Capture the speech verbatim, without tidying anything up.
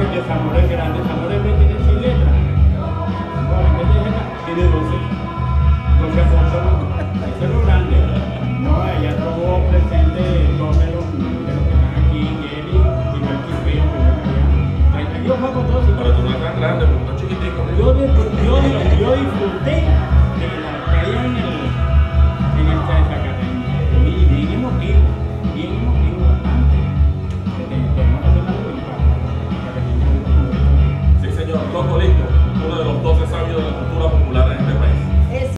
porque Zamora es grande, Zamora en vez de tener seis letras, no, en vez de letras, tiene doce. doce apóstolos, eso es lo grande. No, ella tuvo presente dos de los, de los que están aquí, Gary y Marquis Pérez, que están allá. Aquí los vamos todos. Pero tú no eres tan grande.